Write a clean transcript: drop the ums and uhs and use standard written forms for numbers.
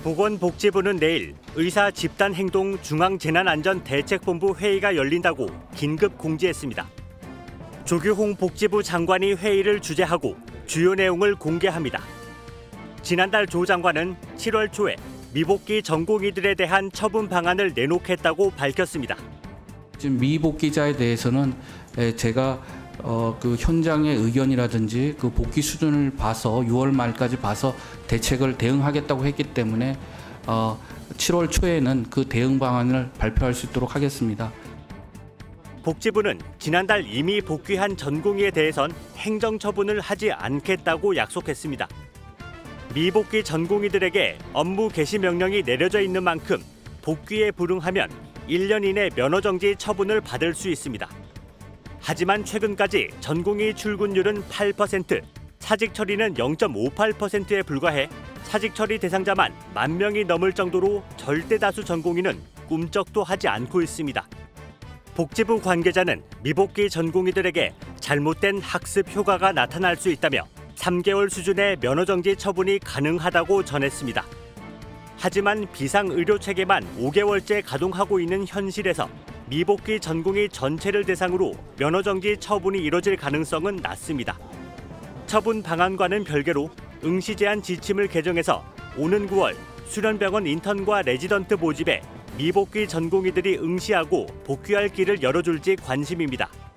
보건복지부는 내일 의사 집단행동 중앙재난안전대책본부 회의가 열린다고 긴급 공지했습니다. 조규홍 복지부 장관이 회의를 주재하고 주요 내용을 공개합니다. 지난달 조 장관은 7월 초에 미복귀 전공의들에 대한 처분 방안을 내놓겠다고 밝혔습니다. 지금 미복귀자에 대해서는 제가 그 현장의 의견이라든지 그 복귀 수준을 봐서 6월 말까지 봐서 대책을 대응하겠다고 했기 때문에 7월 초에는 그 대응 방안을 발표할 수 있도록 하겠습니다. 복지부는 지난달 이미 복귀한 전공의에 대해선 행정처분을 하지 않겠다고 약속했습니다. 미복귀 전공의들에게 업무 개시 명령이 내려져 있는 만큼 복귀에 불응하면 1년 이내 면허정지 처분을 받을 수 있습니다. 하지만 최근까지 전공의 출근율은 8%, 사직 처리는 0.58%에 불과해 사직 처리 대상자만 10,000명이 넘을 정도로 절대 다수 전공의는 꿈쩍도 하지 않고 있습니다. 복지부 관계자는 미복귀 전공의들에게 잘못된 학습 효과가 나타날 수 있다며 3개월 수준의 면허정지 처분이 가능하다고 전했습니다. 하지만 비상의료체계만 5개월째 가동하고 있는 현실에서 미복귀 전공의 전체를 대상으로 면허정지 처분이 이뤄질 가능성은 낮습니다. 처분 방안과는 별개로 응시 제한 지침을 개정해서 오는 9월 수련병원 인턴과 레지던트 모집에 미복귀 전공의들이 응시하고 복귀할 길을 열어줄지 관심입니다.